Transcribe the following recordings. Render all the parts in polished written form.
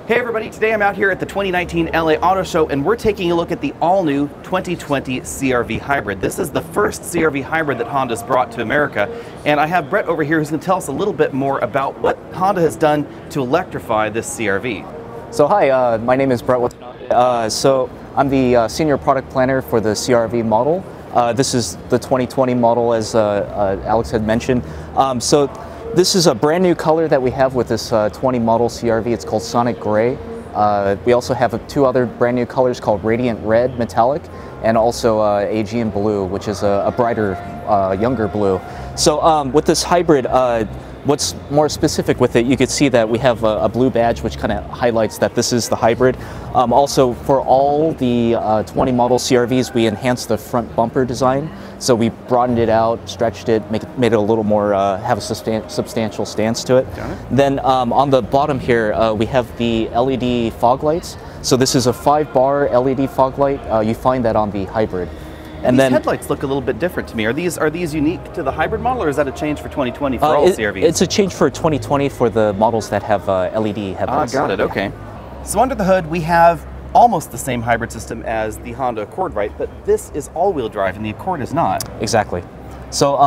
Hey everybody, today I'm out here at the 2019 LA Auto Show and we're taking a look at the all-new 2020 CR-V Hybrid. This is the first CR-V Hybrid that Honda's brought to America, and I have Brett over here who's going to tell us a little bit more about what Honda has done to electrify this CR-V. So hi, my name is Brett Watanabe. So I'm the Senior Product Planner for the CR-V model. This is the 2020 model, as Alex had mentioned. So this is a brand new color that we have with this 20 model CR-V. It's called Sonic Gray. We also have two other brand new colors called Radiant Red Metallic and also Aegean Blue, which is a brighter, younger blue. So with this hybrid, what's more specific with it, you can see that we have a blue badge which kind of highlights that this is the hybrid. Also, for all the 20 model CR-Vs, we enhanced the front bumper design. So we broadened it out, stretched it, made it a little more, have a substantial stance to it. Then on the bottom here, we have the LED fog lights. So this is a 5-bar LED fog light. You find that on the hybrid. And these headlights look a little bit different to me. Are these unique to the hybrid model, or is that a change for 2020 for all CR-Vs? It's a change for 2020 for the models that have LED headlights. Got it, okay. So under the hood, we have almost the same hybrid system as the Honda Accord, right? But this is all-wheel drive, and the Accord is not. Exactly. So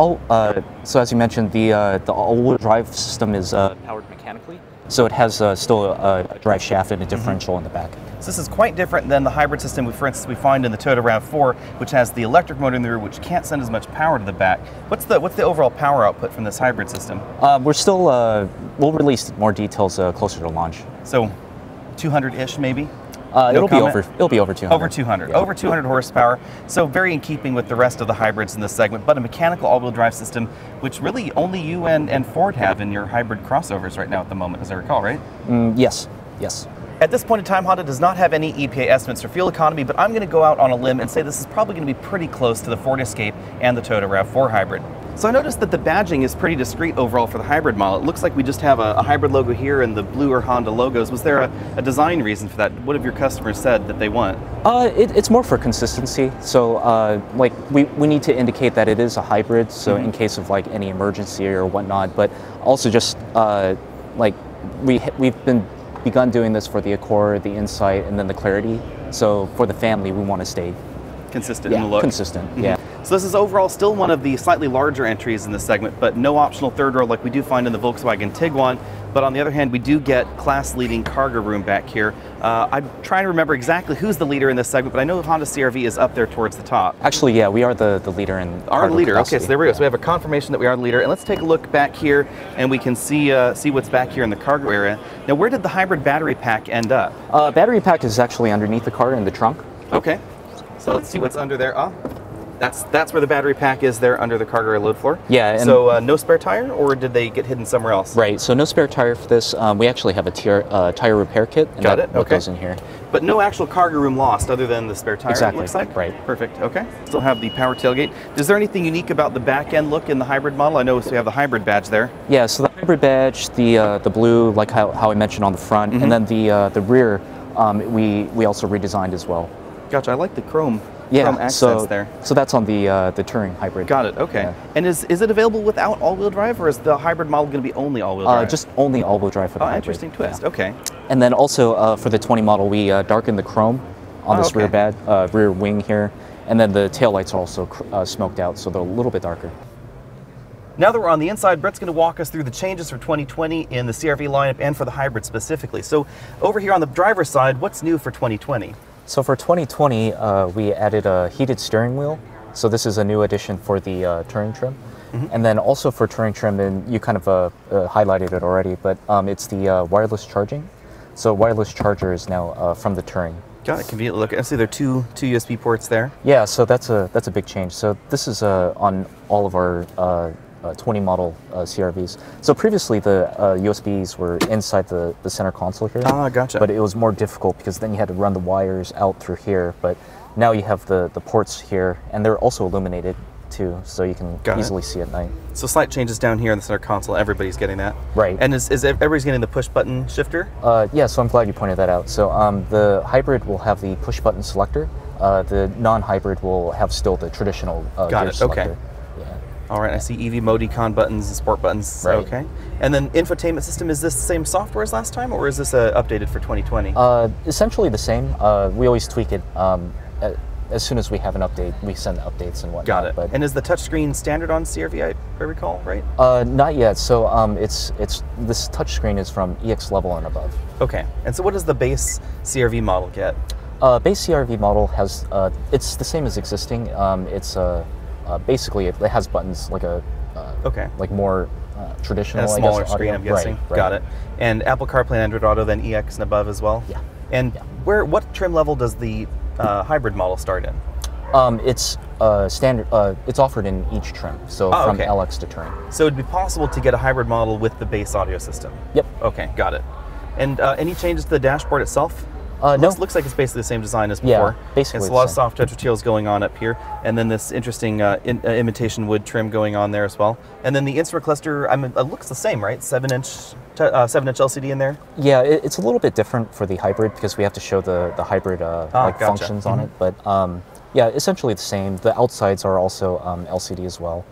so as you mentioned, the all-wheel drive system is powered mechanically. So it has still a drive shaft and a differential in the back. So this is quite different than the hybrid system, for instance, we find in the Toyota RAV4, which has the electric motor in the rear, which can't send as much power to the back. What's the overall power output from this hybrid system? We're still we'll release more details closer to launch. So 200-ish maybe? It'll be over 200. Over 200. Yeah. Over 200 horsepower. So very in keeping with the rest of the hybrids in this segment, but a mechanical all-wheel drive system, which really only you and Ford have in your hybrid crossovers right now at the moment, as I recall, right? Yes. Yes. At this point in time, Honda does not have any EPA estimates for fuel economy, but I'm going to go out on a limb and say this is probably going to be pretty close to the Ford Escape and the Toyota RAV4 hybrid. So I noticed that the badging is pretty discreet overall for the hybrid model. It looks like we just have a hybrid logo here and the blue or Honda logos. Was there a design reason for that? What have your customers said that they want? It's more for consistency. So like we need to indicate that it is a hybrid, so in case of like any emergency or whatnot, but also just like we've begun doing this for the Accord, the Insight, and then the Clarity. So for the family, we want to stay consistent in the look. Consistent, yeah. So this is overall still one of the slightly larger entries in this segment, but no optional third row like we do find in the Volkswagen Tiguan. But on the other hand, we do get class-leading cargo room back here. I'm trying to remember exactly who's the leader in this segment, but I know Honda CR-V is up there towards the top. Actually, yeah, we are the leader in Our leader, capacity. Okay, so there we go. So we have a confirmation that we are the leader. And let's take a look back here, and we can see what's back here in the cargo area. Now, where did the hybrid battery pack end up? Battery pack is actually underneath the car in the trunk. Okay, so let's see what's under there. That's where the battery pack is there under the cargo area load floor. Yeah. And so no spare tire, or did they get hidden somewhere else? Right. So no spare tire for this. We actually have a tire repair kit. And that goes in here. But no actual cargo room lost other than the spare tire. Exactly. It looks like. Right. Perfect. Okay. Still have the power tailgate. Is there anything unique about the back end look in the hybrid model? I noticed we have the hybrid badge there. Yeah. So the hybrid badge, the blue, like how I mentioned on the front, and then the rear, we also redesigned as well. Gotcha. I like the chrome. Yeah, accents there. So that's on the Touring hybrid. Got it, okay. Yeah. And is it available without all-wheel drive, or is the hybrid model going to be only all-wheel drive? Just only all-wheel drive for the hybrid. Interesting twist, okay. And then also for the 20 model, we darkened the chrome on this rear wing here, and then the taillights are also smoked out, so they're a little bit darker. Now that we're on the inside, Brett's going to walk us through the changes for 2020 in the CR-V lineup and for the hybrid specifically. So over here on the driver's side, what's new for 2020? So for 2020, we added a heated steering wheel. So this is a new addition for the Touring trim. And then also for Touring trim, and you kind of highlighted it already, but it's the wireless charging. So wireless charger is now from the Touring. Got it. Convenient look. I see there are two USB ports there. Yeah, so that's a big change. So this is on all of our 20 model CR-Vs. So previously the USBs were inside the center console here. Gotcha. But it was more difficult because then you had to run the wires out through here. But now you have the ports here, and they're also illuminated too, so you can easily see at night. So slight changes down here in the center console. Everybody's getting that. Right. And is everybody's getting the push button shifter? Yeah, so I'm glad you pointed that out. So the hybrid will have the push button selector. The non-hybrid will have still the traditional gear selector. Okay. All right, I see EV mode econ buttons and sport buttons. Right. Okay. And then infotainment system, is this the same software as last time, or is this updated for 2020? Essentially the same. We always tweak it. As soon as we have an update, we send updates and whatnot. Got it. But And is the touchscreen standard on CRV, I recall, right? not yet. So it's this touchscreen is from EX level and above. Okay. And so what does the base CRV model get? Base CRV model has it's the same as existing. It's basically it has buttons like a Okay. like more traditional. And a I smaller guess, screen, audio. I'm guessing. Right. Got it. And Apple CarPlay and Android Auto, then EX and above as well? Yeah. And Yeah. what trim level does the hybrid model start in? It's standard. It's offered in each trim, so Oh, from okay. LX to Touring. So it'd be possible to get a hybrid model with the base audio system? Yep. Okay, got it. And any changes to the dashboard itself? No. Looks like it's basically the same design as Yeah, before. basically It's a the lot of same. soft touch materials going on up here, and then this interesting imitation wood trim going on there as well. And then the instrument cluster, it looks the same, right? 7-inch LCD in there. Yeah, it's a little bit different for the hybrid because we have to show the hybrid like gotcha. functions on it. But yeah, essentially the same. The outsides are also LCD as well.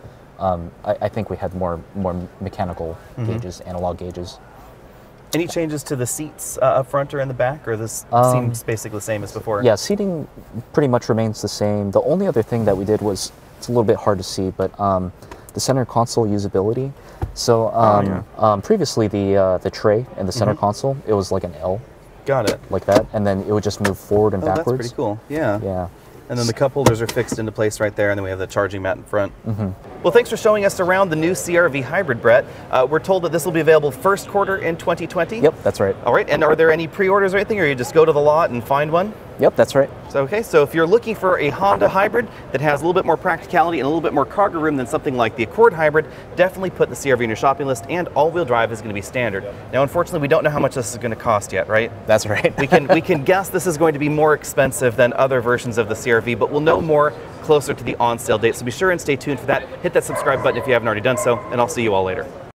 I think we had more mechanical gauges, analog gauges. Any changes to the seats up front or in the back, or this seems basically the same as before? Yeah, seating pretty much remains the same. The only other thing that we did was, it's a little bit hard to see, but the center console usability. So previously the tray and the center console, it was like an L, Got it. like that, and then it would just move forward and Oh, that's backwards. pretty cool. Yeah. Yeah. And then the cup holders are fixed into place right there, and then we have the charging mat in front. Well, thanks for showing us around the new CRV Hybrid, Brett. We're told that this will be available first quarter in 2020. Yep, that's right. All right, and are there any pre-orders or anything, or you just go to the lot and find one? Yep, that's right. So, okay, so if you're looking for a Honda Hybrid that has a little bit more practicality and a little bit more cargo room than something like the Accord Hybrid, definitely put the CRV in your shopping list, and all-wheel drive is going to be standard. Now, unfortunately, we don't know how much this is going to cost yet, right? That's right. We can guess this is going to be more expensive than other versions of the CRV, but we'll know more closer to the on-sale date. So be sure and stay tuned for that. Hit that subscribe button if you haven't already done so, and I'll see you all later.